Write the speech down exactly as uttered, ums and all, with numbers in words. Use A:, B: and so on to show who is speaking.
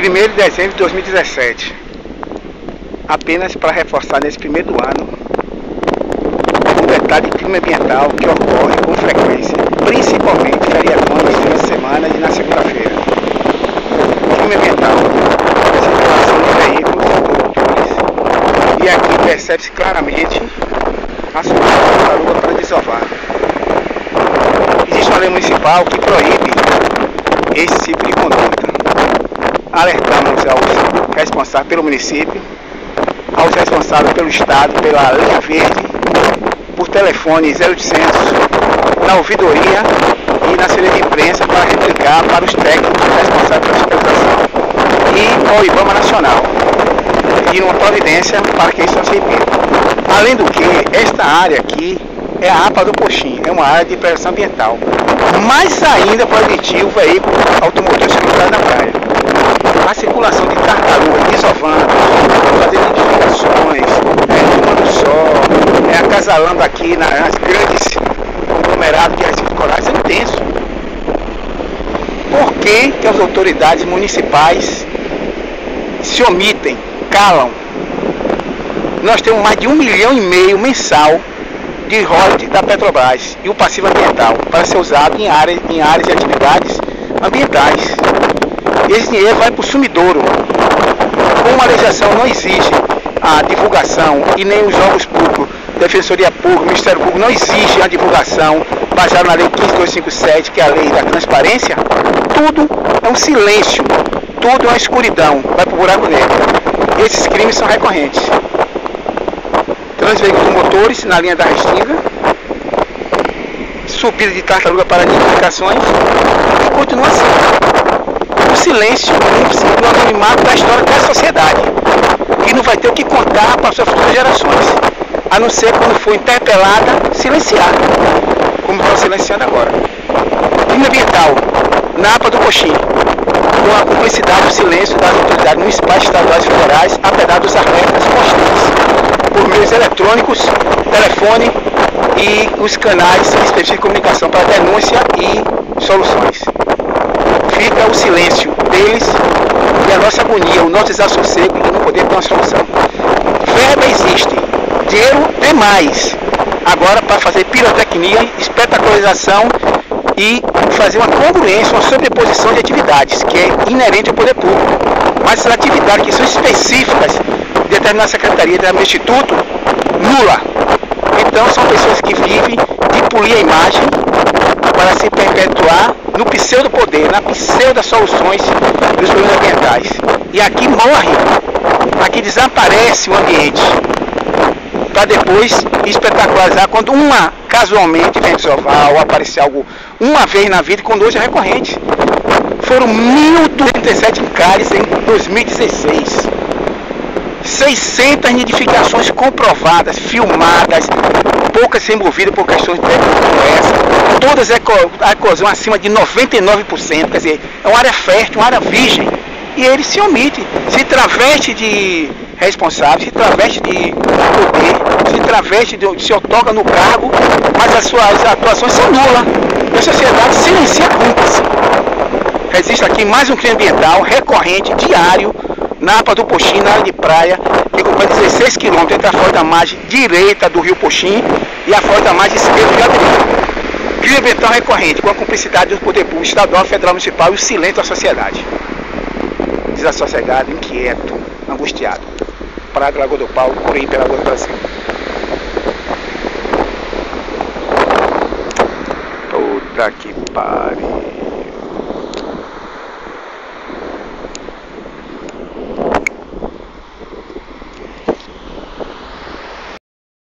A: primeiro de dezembro de dois mil e dezessete. Apenas para reforçar nesse primeiro ano um detalhe de crime ambiental que ocorre com frequência, principalmente feriadões, finais de semana e na segunda-feira. Crime ambiental, circulação de veículos automotores. E aqui percebe-se claramente a subida da lua para desovar. Existe uma lei municipal que proíbe esse tipo de conduta. Alertamos aos responsáveis pelo município, aos responsáveis pelo estado, pela linha verde, por telefone zero oitocentos, na ouvidoria e na assessoria de imprensa para replicar para os técnicos responsáveis pela fiscalização e ao IBAMA Nacional, pedindo uma providência para que isso não se repita. Além do que, esta área aqui é a APA do Poxim, é uma área de preservação ambiental, mais ainda para permitir o veículo automotor circular na praia. A circulação de tartarugas, desovando, fazendo edificações, é, tomando sol, é, acasalando aqui nas grandes conglomerados de recifes corais, é intenso. Por que que as autoridades municipais se omitem, calam? Nós temos mais de um milhão e meio mensal de royalties da Petrobras e o passivo ambiental para ser usado em áreas, em áreas de atividades ambientais. Esse dinheiro vai para o sumidouro. Como a legislação não exige a divulgação e nem os órgãos públicos, Defensoria Pública, Ministério Público não exige a divulgação baseada na lei quinze mil duzentos e cinquenta e sete, que é a lei da transparência, tudo é um silêncio, tudo é uma escuridão, vai para o buraco negro. E esses crimes são recorrentes. Transveículos motores na linha da Restinga, subida de tartaruga para nidificações, e continua assim. O silêncio no anonimato da história da sociedade, que não vai ter o que contar para as suas futuras gerações, a não ser quando for interpelada, silenciar, como estão silenciando agora. Crime ambiental, na APA do Poxim, com a cumplicidade do silêncio das autoridades municipais, estaduais e federais, apesar dos alertas constantes, por meios eletrônicos, telefone e os canais específicos de comunicação para denúncia e soluções. Fica o silêncio deles e a nossa agonia, o nosso desassossego de não poder ter uma solução. Verba existe, dinheiro é mais. Agora para fazer pirotecnia, espetacularização e fazer uma congruência, uma sobreposição de atividades, que é inerente ao poder público. Mas essas atividades que são específicas de determinada secretaria, de determinado instituto, nula. Então são pessoas que vivem de polir a imagem para se perpetuar no pseudo-poder, na pseudo-soluções dos problemas ambientais. E aqui morre, aqui desaparece o ambiente, para depois espetacularizar quando uma, casualmente, vem desovar ou aparecer algo uma vez na vida, quando hoje é recorrente. Foram mil duzentos e trinta e sete encares em dois mil e dezesseis. seiscentas nidificações comprovadas, filmadas, poucas envolvidas por questões técnicas como essa, todas a eclosão acima de noventa e nove por cento, quer dizer, é uma área fértil, uma área virgem, e ele se omite, se traveste de responsável, se traveste de poder, se traveste de, se otorga no cargo, mas as suas atuações são nulas, e a sociedade silencia cúmplice. Existe aqui mais um crime ambiental recorrente, diário, na APA do Poxim, na área de praia, que ocupa dezesseis quilômetros entre a foz da margem direita do rio Poxim e a foz da margem esquerda do rio Avenida. Crime ambiental recorrente, com a cumplicidade do poder público estadual, federal, municipal e o silêncio da sociedade. Desassossegado, inquieto, angustiado. Praga, Lagoa do Pau, Corinthians, Lagoa do Brasil. Puta que pariu.